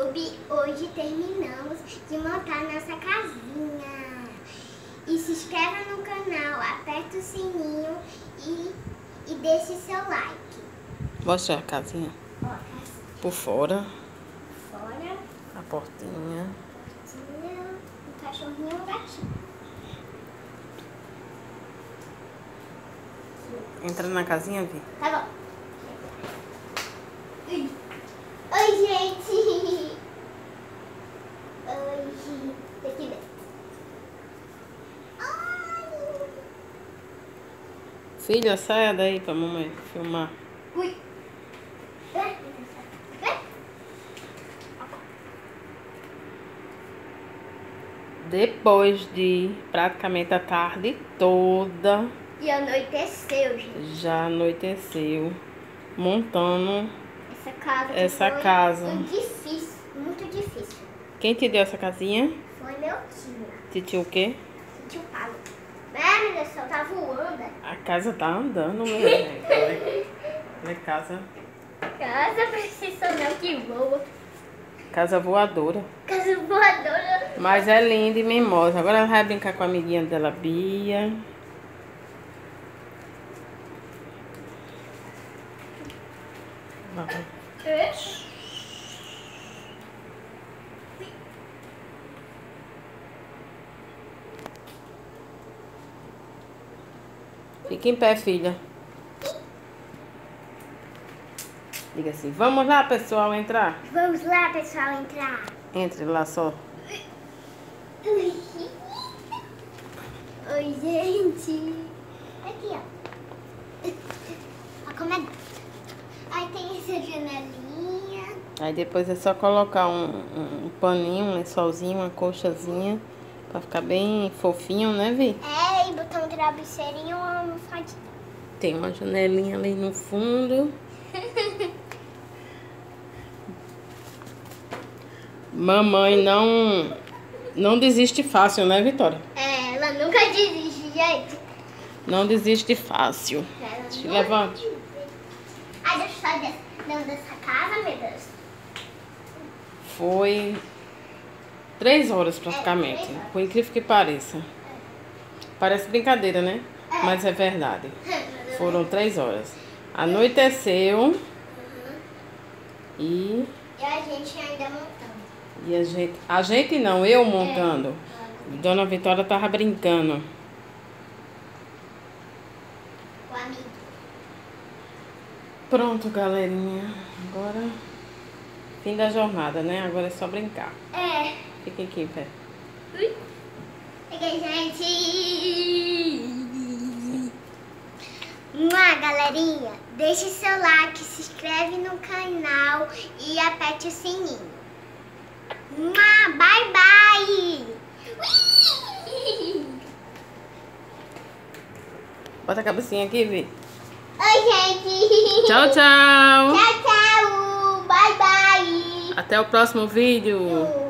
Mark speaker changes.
Speaker 1: YouTube, hoje terminamos de montar nossa casinha. E se inscreva no canal, aperta o sininho e deixe seu like.
Speaker 2: Mostra a casinha.
Speaker 1: Ó, a casinha.
Speaker 2: Por fora.
Speaker 1: Fora.
Speaker 2: A portinha.
Speaker 1: Um cachorrinho e um gatinho.
Speaker 2: Entra na casinha, Vi.
Speaker 1: Tá bom. Oi, gente. Oi, aqui dentro. Ai.
Speaker 2: Filha, saia daí pra mamãe filmar.
Speaker 1: Ui.
Speaker 2: Depois de praticamente a tarde toda,
Speaker 1: E anoiteceu, gente.
Speaker 2: já anoiteceu, montando
Speaker 1: Essa
Speaker 2: essa casa.
Speaker 1: Muito difícil.
Speaker 2: Quem te deu essa casinha?
Speaker 1: Foi meu tio.
Speaker 2: Titio o quê?
Speaker 1: Tio Paulo. Meu Deus do céu, tá voando.
Speaker 2: A casa tá andando mesmo, gente. Olha casa.
Speaker 1: Casa profissional que voa.
Speaker 2: Casa voadora.
Speaker 1: Casa voadora.
Speaker 2: Mas é linda e mimosa. Agora ela vai brincar com a amiguinha dela, Bia. Fica em pé, filha. Diga assim, vamos lá, pessoal, entrar.
Speaker 1: Vamos lá, pessoal, entrar.
Speaker 2: Entre lá só.
Speaker 1: Oi, gente. Aqui, ó. Ó como é. Aí tem essa janelinha.
Speaker 2: Aí depois é só colocar um paninho, um lençolzinho, uma colchazinha. Pra ficar bem fofinho, né, Vi?
Speaker 1: É, e botar um travesseirinho e uma almofadinha.
Speaker 2: Tem uma janelinha ali no fundo. Mamãe não desiste fácil, né, Vitória?
Speaker 1: É, ela nunca desiste, gente.
Speaker 2: Não desiste fácil.
Speaker 1: Ela
Speaker 2: Te
Speaker 1: nunca
Speaker 2: levante.
Speaker 1: desiste. Ai, deixa eu sair dentro dessa casa, meu Deus.
Speaker 2: Foi 3 horas praticamente.
Speaker 1: 3 horas.
Speaker 2: Por incrível que pareça. Parece brincadeira, né? Mas é verdade. Foram 3 horas. Anoiteceu. E
Speaker 1: a gente ainda montando.
Speaker 2: a gente não, eu montando. Dona Vitória tava brincando.
Speaker 1: O amigo.
Speaker 2: Pronto, galerinha. Agora, fim da jornada, né? Agora é só brincar.
Speaker 1: É.
Speaker 2: Fica aqui em pé.
Speaker 1: Peguei, gente. Galerinha, deixe seu like, se inscreve no canal e aperte o sininho. Bye, bye.
Speaker 2: Bota a cabecinha aqui, Vi.
Speaker 1: Oi, gente.
Speaker 2: Tchau, tchau.
Speaker 1: Tchau, tchau. Bye, bye.
Speaker 2: Até o próximo vídeo.